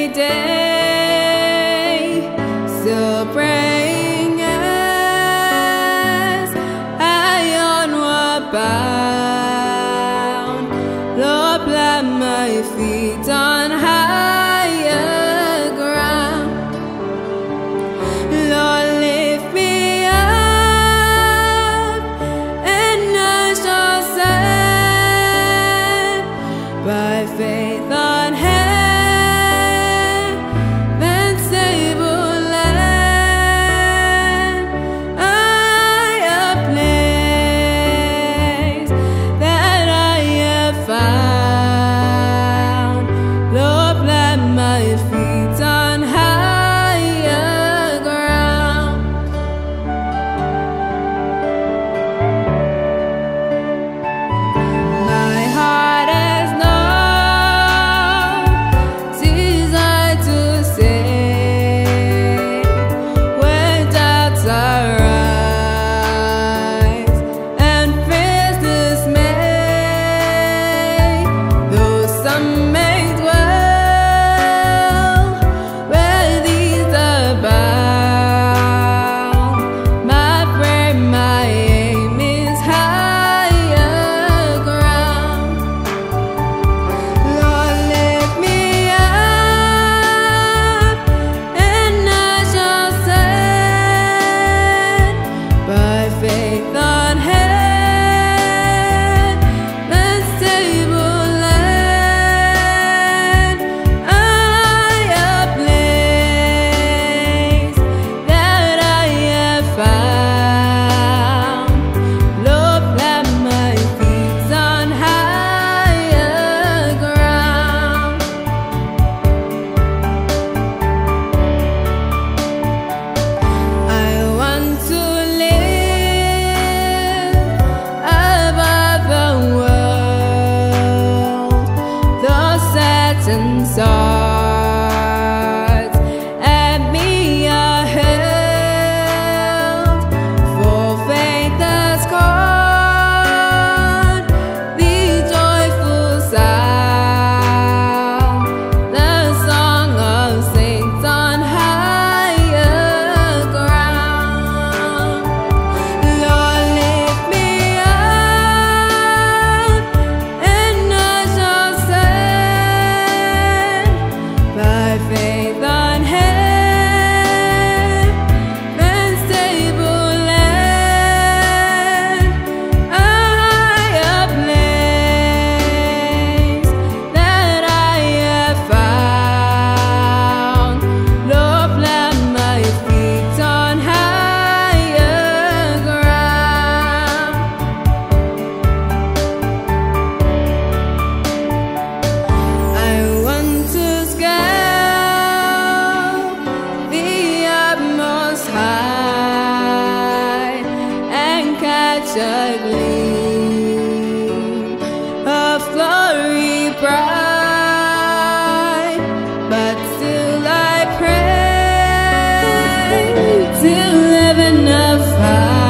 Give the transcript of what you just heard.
every day, still praying as I onward bound. Lord, plant my feet on higher ground. Lord, lift me up, and I shall stand by faith on heaven's stable land. A higher place that I have found. Lord, plant my feet on higher ground. My heart has no desire to stay when doubts arise and fears dismay. Though some may dwell where these abound, my prayer, my aim is higher ground. Lord, lift me up, and I shall stand by faith on heaven's stable land. A higher place that I have found. Lord, plant my feet on higher ground. I want to live above the world, the Saturn stars at me are held, for faith has called the joyful sound, the song of saints on higher ground. Lord, lift me up, and I shall stand by faith on heaven's stable land. A higher place that I have found. Lord, plant my feet on higher ground. I want to scale the utmost high and catch a gleam of glory bright, but still I pray till heaven above.